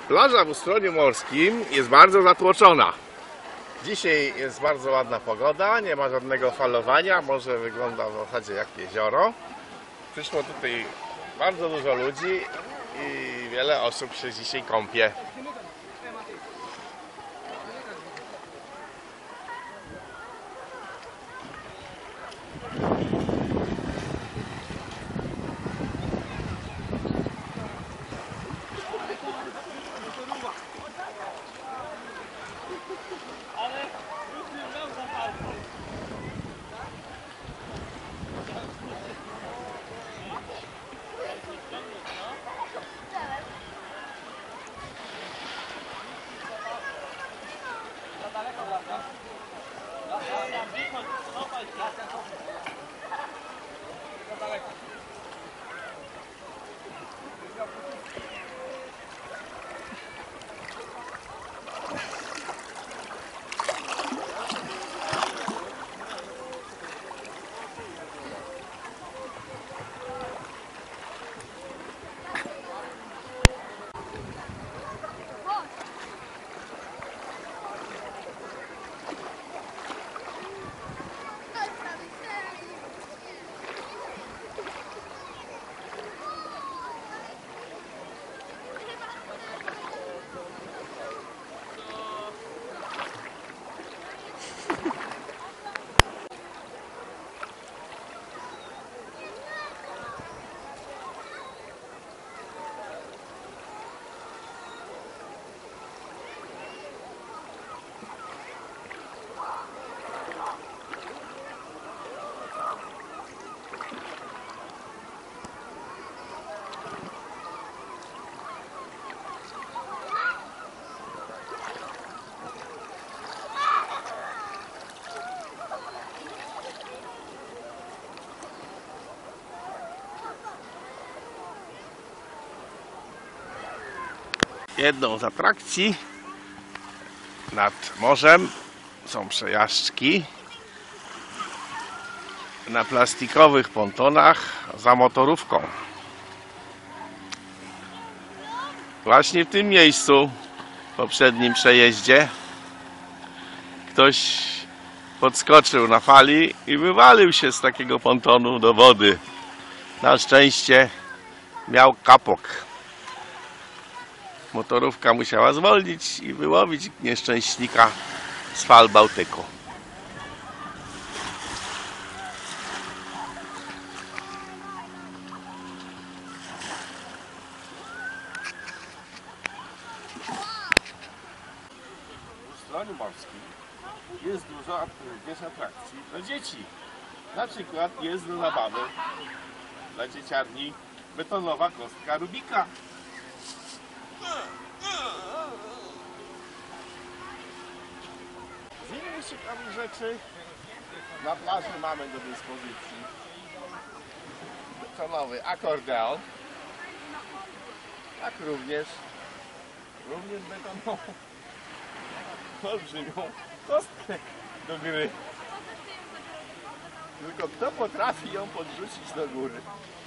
Plaża w Ustroniu Morskim jest bardzo zatłoczona. Dzisiaj jest bardzo ładna pogoda, nie ma żadnego falowania, morze wygląda w zasadzie jak jezioro. Przyszło tutaj bardzo dużo ludzi i wiele osób się dzisiaj kąpie. Jedną z atrakcji nad morzem są przejażdżki na plastikowych pontonach za motorówką. Właśnie w tym miejscu, w poprzednim przejeździe, ktoś podskoczył na fali i wywalił się z takiego pontonu do wody. Na szczęście miał kapok. Motorówka musiała zwolnić i wyłowić nieszczęśnika z fal Bałtyku. W Ustroniu Morskim jest dużo również atrakcji dla dzieci. Na przykład jest do zabawy dla dzieciarni betonowa kostka Rubika. Z innych ciekawych rzeczy na plaży mamy do dyspozycji betonowy akordeon, jak również betonową olbrzymią kostkę do gry. Tylko kto potrafi ją podrzucić do góry?